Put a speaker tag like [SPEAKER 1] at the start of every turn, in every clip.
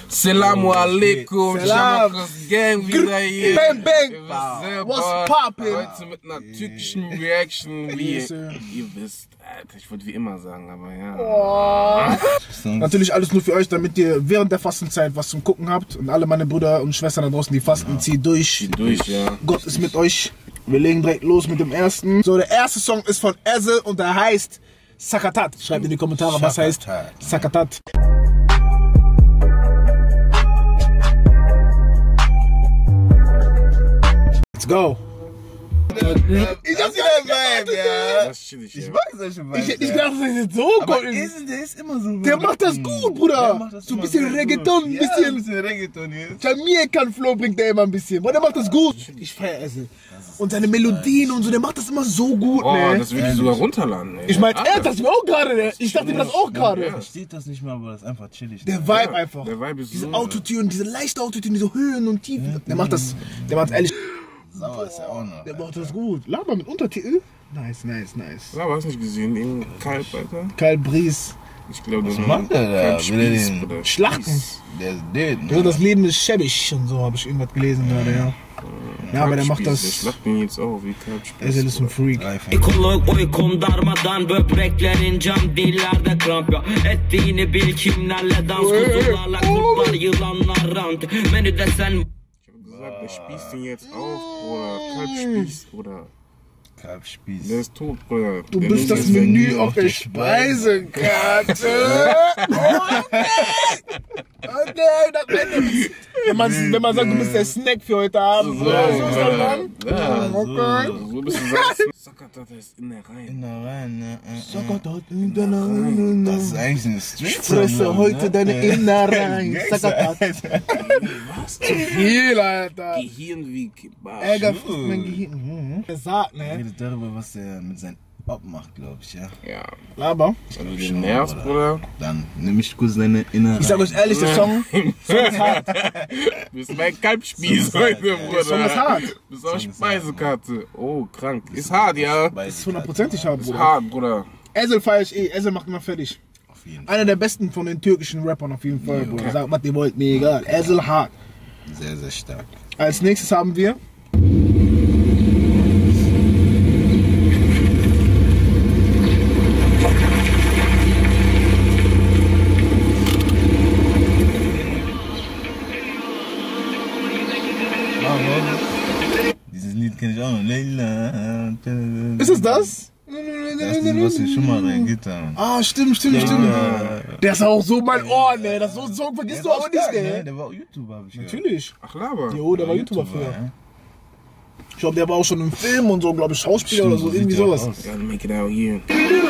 [SPEAKER 1] Assalamu alaikum, Shamokos Gang wieder hier.
[SPEAKER 2] Bang, bang. What's poppin'?
[SPEAKER 1] Heute mit einer türkischen Reaction, wie ihr wisst. Alter, ich wollte wie immer sagen, aber ja.
[SPEAKER 2] Oh. Natürlich alles nur für euch, damit ihr während der Fastenzeit was zum Gucken habt. Und alle meine Brüder und Schwestern da draußen, die fasten, zieht durch.
[SPEAKER 1] Zieht durch, ja.
[SPEAKER 2] Gott ist mit euch. Wir legen direkt los mit dem ersten. So, der erste Song ist von Ezel und der heißt Sakatat. Schreibt in die Kommentare, was heißt Sakatat. Let's go.
[SPEAKER 3] Ich hab wieder Vibe, ja.
[SPEAKER 1] Das ist chillig, ja.
[SPEAKER 3] Ich mag solche Vibes.
[SPEAKER 2] Ich dachte, das ist jetzt so
[SPEAKER 3] aber
[SPEAKER 2] cool.
[SPEAKER 3] der ist immer so.
[SPEAKER 2] Der macht das gut, Bruder. So ein bisschen Reggaeton, ein bisschen
[SPEAKER 3] Reggaeton jetzt.
[SPEAKER 2] Jamaican-Flow bringt der immer ein bisschen. Boah, der macht das gut. Ich feier Ezel. Und seine Melodien und so, der macht das immer so gut,
[SPEAKER 1] Oh,
[SPEAKER 2] ne?
[SPEAKER 1] das will ich sogar runterladen, ey.
[SPEAKER 2] Ich meine, er dachte mir auch gerade, ne? Ich dachte mir das auch
[SPEAKER 3] Ich
[SPEAKER 2] gerade.
[SPEAKER 3] verstehe das nicht mal, aber das ist einfach chillig.
[SPEAKER 2] Der Vibe einfach.
[SPEAKER 1] Der Vibe ist
[SPEAKER 2] Diese
[SPEAKER 1] so.
[SPEAKER 2] Autotune, diese leichte Autotune, diese Höhen und Tiefen. Der macht das, der macht ehrlich.
[SPEAKER 3] Sauer ist ja auch noch.
[SPEAKER 2] Der macht das gut. Laber mit Untertitel. Nice, nice, nice.
[SPEAKER 1] Ja, hast du nicht gesehen, den Kalb, Alter?
[SPEAKER 2] Kyle Breeze.
[SPEAKER 1] Ich glaube, das
[SPEAKER 3] macht der da? Will er den
[SPEAKER 2] Schlachten.
[SPEAKER 3] Der ist dead,
[SPEAKER 2] Also
[SPEAKER 3] ne?
[SPEAKER 2] das Leben ist schäbig und so, habe ich irgendwas gelesen gerade, ja. Ja, aber der macht
[SPEAKER 1] Der
[SPEAKER 2] das.
[SPEAKER 1] schlacht ihn jetzt auch wie Kalbspieß.
[SPEAKER 2] Ezel ist ein Freak.
[SPEAKER 4] Ekolog uykum darmadan böbreklerin cam dillerde kramp ya. Ettiğini bil kimlerle dans kuzularla kurtlar yılanlar rant. Menüde sen
[SPEAKER 1] Ich hab gesagt, der spießt ihn jetzt auf, Bruder. Kalbspieß, Bruder.
[SPEAKER 3] Kalbspieß.
[SPEAKER 1] Der ist tot, Bruder.
[SPEAKER 2] Du
[SPEAKER 1] Der
[SPEAKER 2] bist
[SPEAKER 1] nimmt
[SPEAKER 2] das
[SPEAKER 1] jetzt sein
[SPEAKER 2] Menü auf der Speisekarte. Okay, das Ende. Wenn man sagt, du bist der Snack für heute Abend. So ist das dann?
[SPEAKER 1] Ja,
[SPEAKER 2] Okay.
[SPEAKER 1] so bist du sagst. Sakatat ist in der Reihe.
[SPEAKER 3] In der Reihe, ne?
[SPEAKER 2] Sakatat in der Reihe.
[SPEAKER 3] Das ist eigentlich ein Street.
[SPEAKER 2] Ich fresse heute deine Innereien. Sakatat.
[SPEAKER 1] Was?
[SPEAKER 2] Zu viel, Alter.
[SPEAKER 1] Gehirn wie Kebab.
[SPEAKER 2] Ärger frisst mein Gehirn. Der sagt, ne?
[SPEAKER 3] Redet darüber, was der mit seinem Ob macht, glaube ich, ja.
[SPEAKER 1] Ja.
[SPEAKER 2] Aber.
[SPEAKER 1] Wenn du den nervst, Bruder.
[SPEAKER 3] Dann nimm ich kurz deine Innere.
[SPEAKER 2] Ich sag euch ehrlich, der Song ist hart.
[SPEAKER 1] Du bist mein Kalbspieß heute, Bruder.
[SPEAKER 2] Der Song ist hart.
[SPEAKER 1] Du bist auch Speisekarte. Oh, krank. Ist hart, ja.
[SPEAKER 2] Das ist 100%ig hart,
[SPEAKER 1] Ist
[SPEAKER 2] Bruder.
[SPEAKER 1] hart, Bruder.
[SPEAKER 2] Ezel feier ich eh. Ezel macht immer fertig.
[SPEAKER 3] Auf jeden Fall.
[SPEAKER 2] Einer der besten von den türkischen Rappern auf jeden Fall, Bruder. Sagt, was ihr wollt, mir egal. Ezel hart.
[SPEAKER 3] Sehr, sehr stark.
[SPEAKER 2] Als nächstes haben wir
[SPEAKER 3] Dieses Lied kenne ich auch noch. Leila.
[SPEAKER 2] Ist es das?
[SPEAKER 3] Das ist das, was wir schon mal reingetan haben.
[SPEAKER 2] Ah, stimmt. Der ist auch so mein Ohr, ne? Das so ein Song vergisst du auch nicht, ne?
[SPEAKER 3] Der war auch YouTuber, hab ich gehört.
[SPEAKER 2] Natürlich.
[SPEAKER 1] Ach, Laber.
[SPEAKER 2] Jo, der war YouTuber früher.
[SPEAKER 3] ja.
[SPEAKER 2] Ich glaube, der war auch schon im Film und so, glaube ich, Schauspieler oder so, irgendwie sowas.
[SPEAKER 1] Gotta make it out here.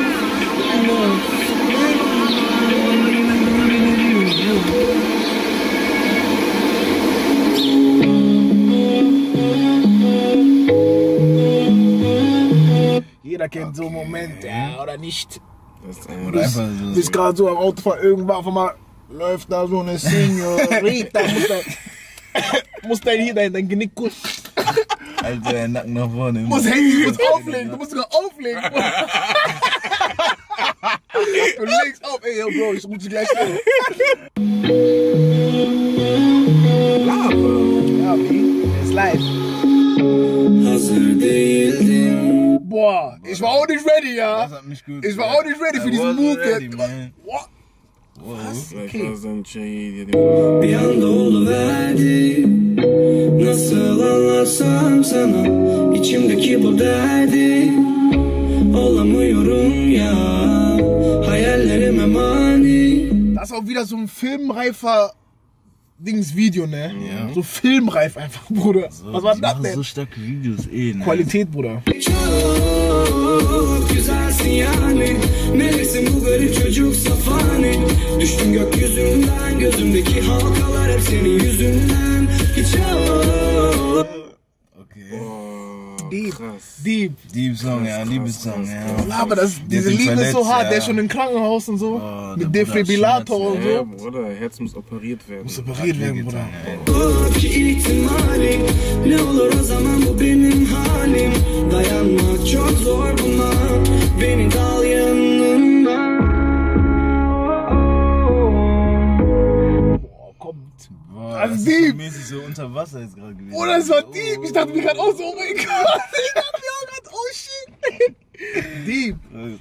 [SPEAKER 2] Jeder kennt so Momente, ja, oder nicht?
[SPEAKER 1] Das ist ein
[SPEAKER 3] Oder einfach so.
[SPEAKER 2] Bist gerade so am Autofahren, irgendwann auf einmal läuft da so eine Senorita, muss dein Genick kurz,
[SPEAKER 3] Alter, der Nacken nach vorne.
[SPEAKER 2] muss Handy kurz auflegen, du musst sogar auflegen. Du legst auf, ey, yo, Bro, ich rufe dich gleich an. Ja, wie? Ist live.
[SPEAKER 4] hazır değildim.
[SPEAKER 2] Boah, ich war auch nicht ready, ja.
[SPEAKER 3] Das hat mich gut.
[SPEAKER 2] Ich war auch nicht ready für diesen Move jetzt. What?
[SPEAKER 1] Okay.
[SPEAKER 4] Bir anda oluverdi. Nasıl anlatsam sana içimdeki bu derdi. Olamıyorum ya. Hayallerime mani.
[SPEAKER 2] Das ist auch wieder so ein filmreifer Dings-Video, ne?
[SPEAKER 3] Ja.
[SPEAKER 2] So filmreif einfach, Bruder.
[SPEAKER 3] So,
[SPEAKER 2] Was war
[SPEAKER 3] die
[SPEAKER 2] das
[SPEAKER 3] machen
[SPEAKER 2] denn?
[SPEAKER 3] so starke Videos, ne?
[SPEAKER 2] Qualität, Bruder.
[SPEAKER 4] Çok güzelsin yani. Neyse bu garip çocuk safani. Düştüm gökyüzünden. Gözümdeki halkalar hep senin yüzünden. Hiç
[SPEAKER 3] Okay.
[SPEAKER 2] Deep,
[SPEAKER 1] Krass.
[SPEAKER 2] deep.
[SPEAKER 3] Deep Song, ja, Liebessong, ja.
[SPEAKER 2] Aber diese
[SPEAKER 3] sind
[SPEAKER 2] Liebe ist so
[SPEAKER 3] verletzt,
[SPEAKER 2] hart,
[SPEAKER 3] ja.
[SPEAKER 2] der ist schon im Krankenhaus und so.
[SPEAKER 3] Oh,
[SPEAKER 2] mit
[SPEAKER 3] der Bruder
[SPEAKER 2] Defibrillator
[SPEAKER 3] hat
[SPEAKER 2] und
[SPEAKER 1] Ja,
[SPEAKER 2] so.
[SPEAKER 1] Bruder, Herz muss operiert werden.
[SPEAKER 2] Muss operiert werden, Bruder.
[SPEAKER 4] ki ihtimali. Ne olur o zaman bu benim halim. Dayanmak çok zor buna. Beni dal yanına.
[SPEAKER 2] Boah, komm,
[SPEAKER 3] Boah,
[SPEAKER 2] Also
[SPEAKER 3] das
[SPEAKER 2] deep.
[SPEAKER 3] ist so mäßig so unter Wasser jetzt gerade gewesen.
[SPEAKER 2] Oder es war deep. Ich dachte mir gerade auch so, oh mein Gott. Ich dachte mir auch gerade, oh shit. Deep.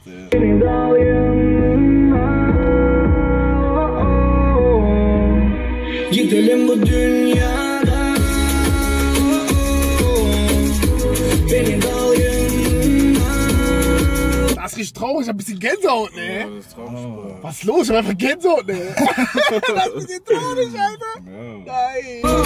[SPEAKER 4] Gidelim bu dünyada, beni dal yanına.
[SPEAKER 2] Das ist richtig traurig, ich hab ein bisschen Gänsehaut,
[SPEAKER 1] Ja,
[SPEAKER 2] ne?
[SPEAKER 1] das ist traurig, Bruder.
[SPEAKER 2] Was ist los? Ich hab einfach Gänsehaut, ne? Das ist ein bisschen traurig, Alter. Nein.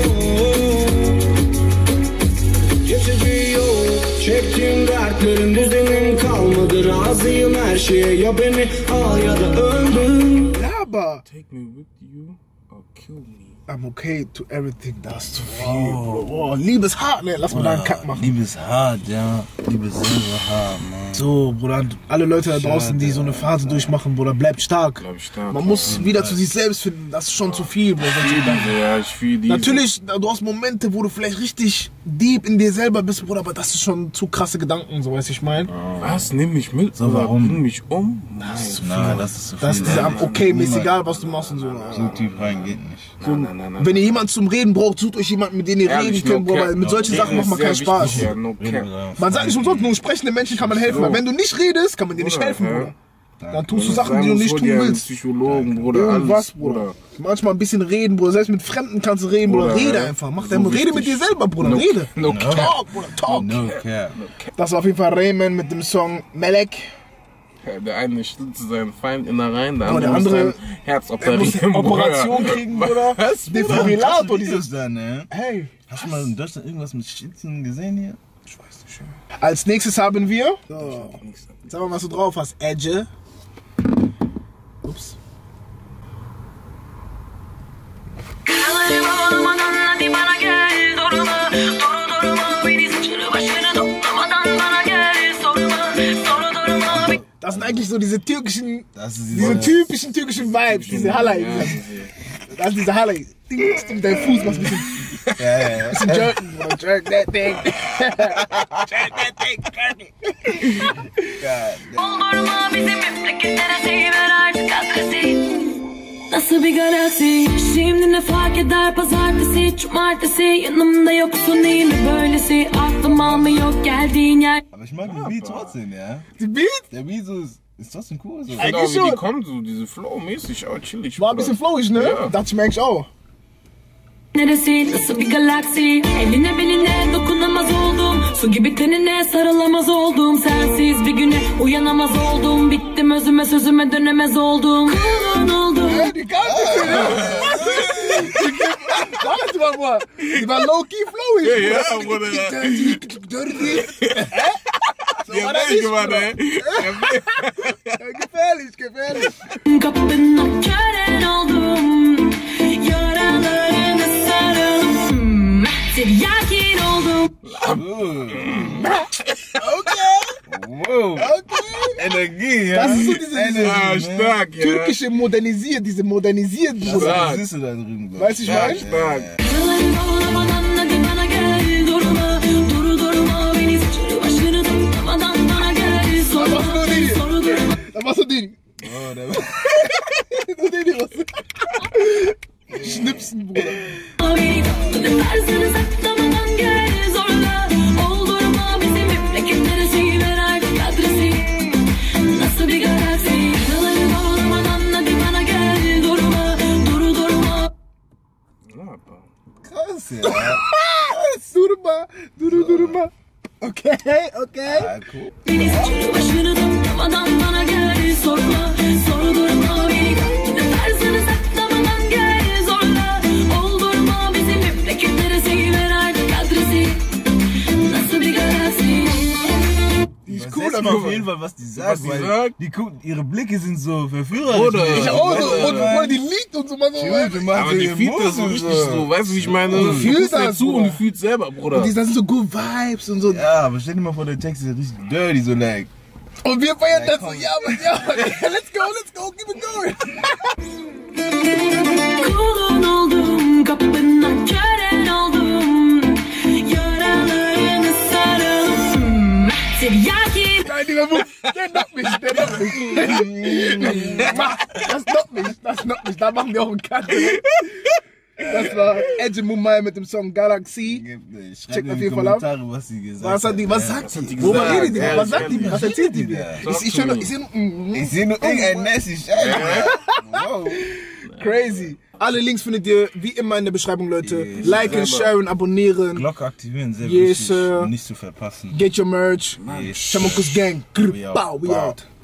[SPEAKER 4] Geçici yok, çektiğim dertlerin düzenim kalmadı. Razıyım her şeye, ya beni al ya da öldür.
[SPEAKER 2] Laber.
[SPEAKER 1] Take me with you or kill me.
[SPEAKER 2] I'm okay to everything. Das ist zu viel, Bro. Oh, Liebe ist hart, ne? Lass mal da einen Kack machen.
[SPEAKER 3] Liebe ist hart, ja. Liebe ist sehr hart, Mann.
[SPEAKER 2] So, Bruder, alle Leute da draußen, die so eine Phase durchmachen, Bruder, bleibt stark.
[SPEAKER 1] Bleib stark.
[SPEAKER 2] Man muss wieder zu sich selbst finden. Das ist schon zu viel, Bruder.
[SPEAKER 1] Ja, ich fühle die.
[SPEAKER 2] Natürlich, du hast Momente, wo du vielleicht richtig deep in dir selber bist, Bruder, aber das ist schon zu krasse Gedanken, so weiß ich mein.
[SPEAKER 1] Was? Nimm mich mit?
[SPEAKER 3] So, warum?
[SPEAKER 1] Bring mich um?
[SPEAKER 3] Nein, das ist zu viel.
[SPEAKER 2] Das ist dieser okay, mir ist egal, was du machst und so.
[SPEAKER 3] So tief rein geht nicht.
[SPEAKER 1] Nein.
[SPEAKER 2] Wenn ihr jemanden zum Reden braucht, sucht euch jemanden, mit dem ihr
[SPEAKER 1] Ehrlich,
[SPEAKER 2] reden könnt,
[SPEAKER 1] no
[SPEAKER 2] Bruder,
[SPEAKER 1] cap,
[SPEAKER 2] weil mit
[SPEAKER 1] no
[SPEAKER 2] solchen
[SPEAKER 1] cap.
[SPEAKER 2] Sachen macht man
[SPEAKER 1] Sehr
[SPEAKER 2] keinen Spaß.
[SPEAKER 1] wichtig, ja, no cap.
[SPEAKER 2] Man sagt nicht umsonst, nur sprechende Menschen kann man helfen, weil wenn du nicht redest, kann man dir nicht helfen, Bruder. Dann tust du Sachen, die du nicht tun willst.
[SPEAKER 1] Psychologen, Bruder,
[SPEAKER 2] Irgendwas,
[SPEAKER 1] alles,
[SPEAKER 2] Bruder. Manchmal ein bisschen reden, Bruder. Selbst mit Fremden kannst du reden, Bruder.
[SPEAKER 1] Bruder,
[SPEAKER 2] Rede
[SPEAKER 1] ja.
[SPEAKER 2] einfach. Mach
[SPEAKER 1] So
[SPEAKER 2] dein, rede mit
[SPEAKER 1] wichtig.
[SPEAKER 2] dir selber, Bruder. Rede.
[SPEAKER 1] No cap.
[SPEAKER 2] Talk, Bruder, talk.
[SPEAKER 3] No cap.
[SPEAKER 2] Das war auf jeden Fall Raymond mit dem Song Melek.
[SPEAKER 1] Der eine schlitzt seinen Feind innerein, der
[SPEAKER 2] Oh, der
[SPEAKER 1] andere
[SPEAKER 2] andere-
[SPEAKER 1] muss sein Herz
[SPEAKER 2] Er muss eine
[SPEAKER 1] operieren.
[SPEAKER 2] Operation kriegen, Bruder.
[SPEAKER 1] Was?
[SPEAKER 2] Defibrillator, dieses.
[SPEAKER 3] Videos da, ne?
[SPEAKER 2] Hey.
[SPEAKER 3] Hast du mal in Deutschland irgendwas mit Schützen gesehen hier?
[SPEAKER 1] Ich weiß nicht.
[SPEAKER 2] Als nächstes haben wir. So. Sag mal, was du drauf hast. Edge. Ups.
[SPEAKER 5] Hadi bana gel durma, durma beni saçını başını toplamadan bana gel sorma.
[SPEAKER 2] Das sind eigentlich so diese türkischen,
[SPEAKER 3] Das ist
[SPEAKER 2] diese typischen türkischen Vibes, diese Halai.
[SPEAKER 1] Ja,
[SPEAKER 2] Das ist diese Halai. Ding, ding, dein Fuß macht ein bisschen,
[SPEAKER 3] ja.
[SPEAKER 2] bisschen jerken, Bruder. Jerk that thing. Jerk that thing, jerk it.
[SPEAKER 5] Doldurma bizim memleketlere ver artık adresi. Nasıl bir galaksi? Şimdi ne fark eder pazartesi, cumartesi yanımda yoksun değil mi böylesi? Aklım almıyor geldiğin yer.
[SPEAKER 3] Aber ich mag den Beat trotzdem, ja.
[SPEAKER 2] Die Beat
[SPEAKER 3] Der Beat so ist trotzdem cool. So.
[SPEAKER 1] Genau,
[SPEAKER 2] Eigentlich
[SPEAKER 1] wie die
[SPEAKER 2] schon.
[SPEAKER 1] kommen, so diese Flow-mäßig, auch chillig.
[SPEAKER 2] war ein bisschen flowig, ne?
[SPEAKER 1] Ja.
[SPEAKER 2] Dachte ich mir eigentlich auch.
[SPEAKER 5] Neresi nasıl bir galaksi? Eline beline dokunamaz oldum. Su gibi tenine sarılamaz oldum. Sensiz bir güne uyanamaz oldum. Bittim özüme sözüme dönemez oldum. Kulun oldum.
[SPEAKER 2] Ja, die kann das ja. Warte mal, Bruder. Die war low-key flowig.
[SPEAKER 1] Ja,
[SPEAKER 2] Bruder.
[SPEAKER 1] Bruder.
[SPEAKER 2] Dirty. So
[SPEAKER 1] Ja,
[SPEAKER 2] war das
[SPEAKER 1] nee,
[SPEAKER 2] nicht,
[SPEAKER 1] Mann,
[SPEAKER 2] Bruder.
[SPEAKER 1] ey.
[SPEAKER 2] Ja, gefährlich, gefährlich.
[SPEAKER 5] Kapının kören oldum. Yaralarını sarıldım. Tiryakin oldum.
[SPEAKER 2] Okay,
[SPEAKER 3] Wow.
[SPEAKER 2] okay.
[SPEAKER 3] Energie, ja.
[SPEAKER 2] Das ist so diese
[SPEAKER 1] Ah, stark, ja.
[SPEAKER 2] türkische modernisiert, diese modernisiert, Bruder.
[SPEAKER 1] Ja.
[SPEAKER 3] Was siehst du da drüben? glaub
[SPEAKER 2] Weißt du,
[SPEAKER 3] ich?
[SPEAKER 2] ich meine?
[SPEAKER 1] Stark.
[SPEAKER 5] Yaralarını bağlamadan hadi bana gel. Durma, durma beni saçını başını toplamadan bana gel.
[SPEAKER 2] Da machst du nur den
[SPEAKER 5] Soru
[SPEAKER 2] hier.
[SPEAKER 5] durma.
[SPEAKER 2] Da machst du den.
[SPEAKER 3] Oh, der
[SPEAKER 2] Nur den hier. Was? Schnipsen, Bruder.
[SPEAKER 5] Beni kapının tarzını saklamadan gel. Zorla oldurma bizim memleketlere ver artık adresi. Nasıl bir galaksi? Yaralarını bağlamadan hadi bana gel. Durma, durma.
[SPEAKER 1] Ja, aber-
[SPEAKER 3] krass, ja.
[SPEAKER 2] Durma. Okay, okay.
[SPEAKER 3] Ah, cool.
[SPEAKER 5] Beni saçını başını toplamadan bana gel. Sorma, soru durma. Beni kapının tarzını saklamadan gel. Zorla oldurma bizim memleketlere ver artık adresi. Nasıl bir galaksi?
[SPEAKER 2] Die ist
[SPEAKER 3] Cool,
[SPEAKER 2] cool,
[SPEAKER 3] aber auf
[SPEAKER 2] aber
[SPEAKER 3] jeden Fall, was die sagt,
[SPEAKER 1] die
[SPEAKER 3] weil
[SPEAKER 1] sagt?
[SPEAKER 3] die gucken, ihre Blicke sind so verführerisch.
[SPEAKER 1] Bruder.
[SPEAKER 3] ne?
[SPEAKER 2] ich auch so. Und wo die liegt und so, man so.
[SPEAKER 1] Aber die fühlt das so richtig so, weißt du, wie ich meine? Du
[SPEAKER 2] fühlst
[SPEAKER 1] guckst dir
[SPEAKER 2] das,
[SPEAKER 1] zu und
[SPEAKER 2] Bruder.
[SPEAKER 1] du fühlst selber, Bruder.
[SPEAKER 2] Und das sind so good Vibes und so.
[SPEAKER 3] Ja, aber stell dir mal vor, der Text ist richtig dirty, so like.
[SPEAKER 2] Und wir feiern das so, ja, let's go, keep it going.
[SPEAKER 5] Kulun oldum, kapının kören oldum. Yaralarını sarıldım. Tiryakin.
[SPEAKER 2] Nein, dieser Move, der knockt mich. Das knockt mich. Da machen wir auch einen Cut. Das war Edge Mumai mit dem Song Galaxy. Check auf jeden Fall ab.
[SPEAKER 3] Was sie gesagt
[SPEAKER 2] Was hat die? Was sagt die? Worüber redet die? Was sagt die? Was erzählt die mir? Ich sehe
[SPEAKER 3] nur irgendein Message. Wow.
[SPEAKER 2] Crazy. Alle Links findet ihr wie immer in der Beschreibung, Leute. Liken, sharen, abonnieren.
[SPEAKER 3] Glocke aktivieren, sehr wichtig, um nicht zu verpassen.
[SPEAKER 2] Get your merch. Chamukus Gang.
[SPEAKER 3] We out.
[SPEAKER 2] We out.